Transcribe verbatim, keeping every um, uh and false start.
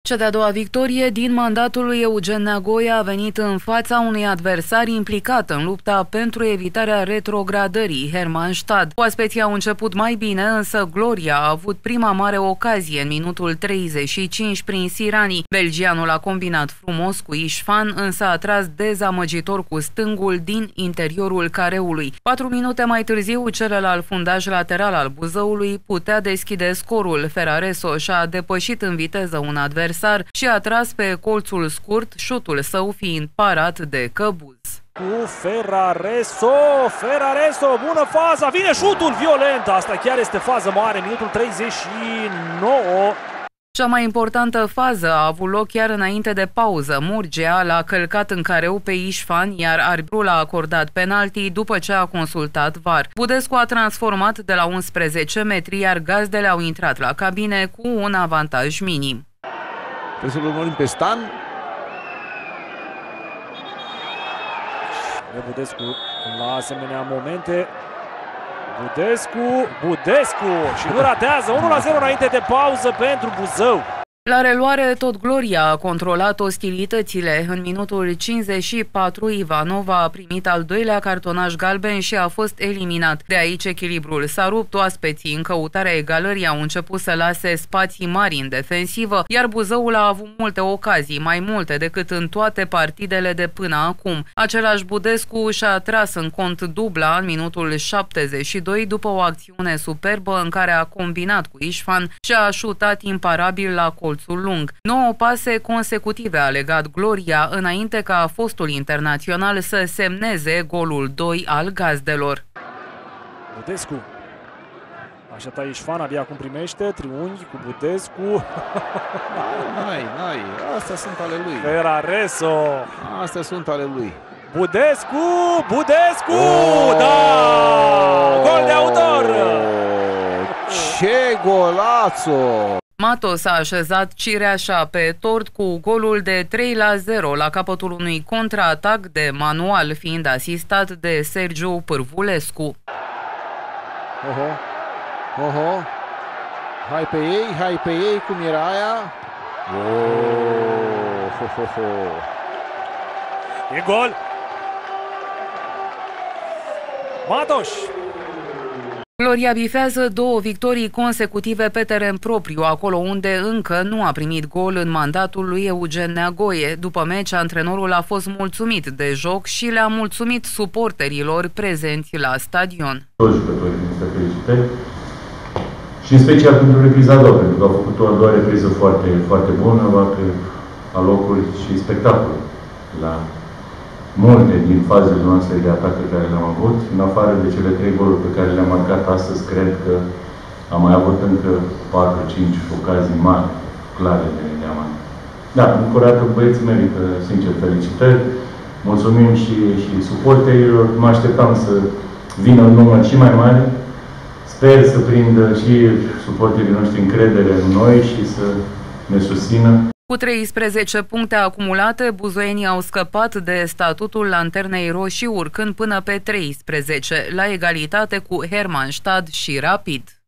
Cea de-a doua victorie din mandatul lui Eugen Neagoe a venit în fața unui adversar implicat în lupta pentru evitarea retrogradării, Hermannstadt. Oaspeții au început mai bine, însă Gloria a avut prima mare ocazie în minutul treizeci și cinci prin Sirani. Belgianul a combinat frumos cu Istvan, însă a tras dezamăgitor cu stângul din interiorul careului. Patru minute mai târziu, celălalt fundaj lateral al Buzăului putea deschide scorul. Ferrareso și-a depășit în viteză un adversar și a tras pe colțul scurt, șutul său fiind parat de Căbuz. Cu Ferrareso, Ferrareso, bună faza, vine șutul violent, asta chiar este fază mare, minutul treizeci și nouă. Cea mai importantă fază a avut loc chiar înainte de pauză. Murgea l-a călcat în careu pe Istvan, iar arbitrul a acordat penalti după ce a consultat V A R. Budescu a transformat de la unsprezece metri, iar gazdele au intrat la cabine cu un avantaj minim. Trebuie să-l urmărim pe Stan. Budescu la asemenea momente. Budescu, Budescu și nu ratează. unu la zero înainte de pauză pentru Buzău. La reluare, tot Gloria a controlat ostilitățile. În minutul cincizeci și patru, Ivanova a primit al doilea cartonaș galben și a fost eliminat. De aici echilibrul s-a rupt, oaspeții în căutarea egalării au început să lase spații mari în defensivă, iar Buzăul a avut multe ocazii, mai multe decât în toate partidele de până acum. Același Budescu și-a tras în cont dubla în minutul șaptezeci și doi după o acțiune superbă în care a combinat cu Istvan și a șutat imparabil la colțul lung. Nouă pase consecutive a legat Gloria înainte ca fostul internațional să semneze golul doi al gazdelor. Budescu. Aștepta Istvan, abia acum primește, triunghi cu Budescu. N-ai, n-ai, astea sunt ale lui. Ferrareso. Astea sunt ale lui. Budescu, Budescu, oh! Da! Gol de autor! Ce golațo! Matos a așezat cireașa pe tort cu golul de trei la zero la capătul unui contraatac de manual, fiind asistat de Sergiu Pârvulescu. Oho, oho, hai pe ei, hai pe ei, cum era aia? Oh, ho, ho, ho. E gol! Matos! Gloria bifează două victorii consecutive pe teren propriu, acolo unde încă nu a primit gol în mandatul lui Eugen Neagoe. După meci, antrenorul a fost mulțumit de joc și le-a mulțumit suporterilor prezenți la stadion. Toți jucătorii este felicitări și în special pentru repriza a doua, pentru că au făcut o a doua repriză foarte, foarte bună, a locuri și spectacol la multe din fazele noastre de atac pe care le-am avut, în afară de cele trei goluri pe care le-am marcat astăzi, cred că am mai avut încă patru cinci ocazii mari, clare de diamant. Da, încă o dată băieții merită, sincer, felicitări. Mulțumim și, și suporterilor. Mă așteptam să vină în număr și mai mare. Sper să prindă și suporterii noștri încredere în noi și să ne susțină. Cu treisprezece puncte acumulate, buzoienii au scăpat de statutul lanternei roșii, urcând până pe treisprezece, la egalitate cu Hermannstadt și Rapid.